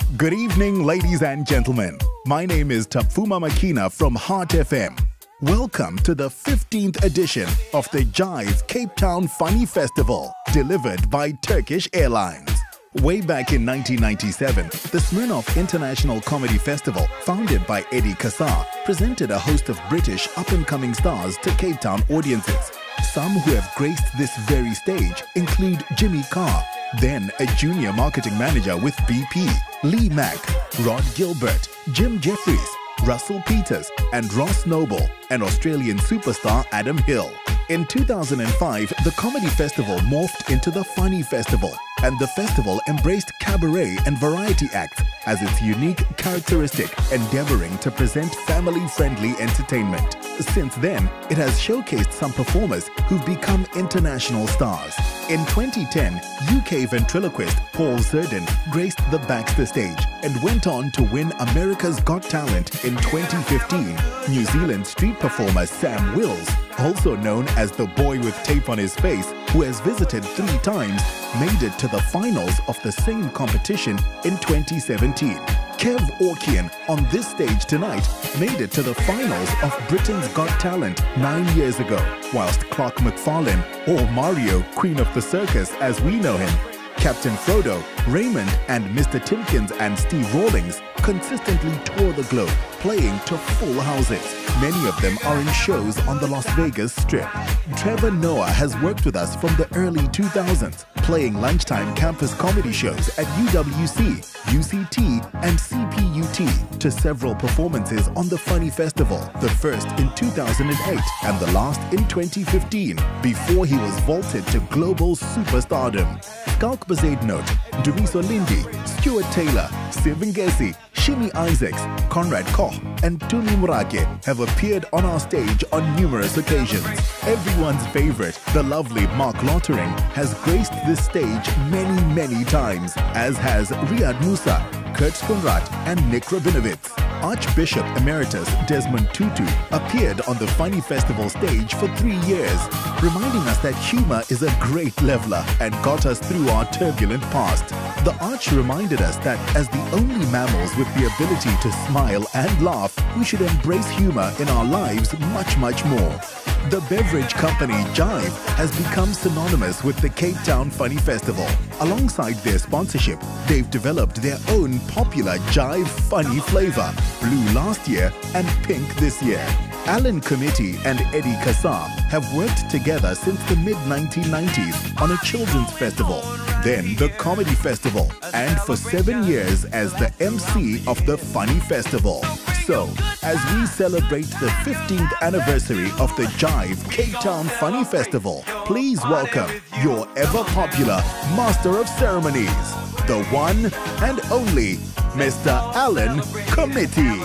Good evening, ladies and gentlemen. My name is Tapfuma Makina from Heart FM. Welcome to the 15th edition of the Jive Cape Town Funny Festival, delivered by Turkish Airlines. Way back in 1997, the Smirnoff International Comedy Festival, founded by Eddie Kassar, presented a host of British up-and-coming stars to Cape Town audiences. Some who have graced this very stage include Jimmy Carr, then a junior marketing manager with BP, Lee Mack, Rod Gilbert, Jim Jeffries, Russell Peters, and Ross Noble, and Australian superstar Adam Hill. In 2005, the Comedy Festival morphed into the Funny Festival, and the festival embraced cabaret and variety acts as its unique characteristic, endeavoring to present family-friendly entertainment. Since then, it has showcased some performers who've become international stars. In 2010, UK ventriloquist Paul Zerdin graced the Baxter stage and went on to win America's Got Talent in 2015. New Zealand street performer Sam Wills, also known as the boy with tape on his face, who has visited 3 times, made it to the finals of the same competition in 2017. Kev Orkian, on this stage tonight, made it to the finals of Britain's Got Talent 9 years ago, whilst Clark McFarlane, or Mario, Queen of the Circus as we know him, Captain Frodo, Raymond, and Mr. Timpkins and Steve Rawlings consistently tour the globe, playing to full houses. Many of them are in shows on the Las Vegas Strip. Trevor Noah has worked with us from the early 2000s, playing lunchtime campus comedy shows at UWC, UCT, and CPUT, to several performances on the Funny Festival, the first in 2008 and the last in 2015, before he was vaulted to global superstardom. Kalk Bazadnote, Dumiso Lindy, Stuart Taylor, Sylvan Gessie, Shimi Isaacs, Conrad Koch, and Tumi Murake have appeared on our stage on numerous occasions. Everyone's favorite, the lovely Mark Lottering, has graced this stage many times, as has Riyad Musa, Kurt Skunrat, and Nick Rabinowitz. Archbishop Emeritus Desmond Tutu appeared on the Funny Festival stage for 3 years, reminding us that humor is a great leveler and got us through our turbulent past. The Arch reminded us that as the only mammals with the ability to smile and laugh, we should embrace humor in our lives much more. The beverage company Jive has become synonymous with the Cape Town Funny Festival. Alongside their sponsorship, they've developed their own popular Jive Funny flavor, blue last year and pink this year. Alan Committee and Eddie Kassar have worked together since the mid-1990s on a children's festival, then the Comedy Festival, and for 7 years as the MC of the Funny Festival. So, as we celebrate the 15th anniversary of the Jive Cape Town Funny Festival, please welcome your ever-popular Master of Ceremonies, the one and only Mr. Alan Committee.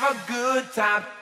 a good time.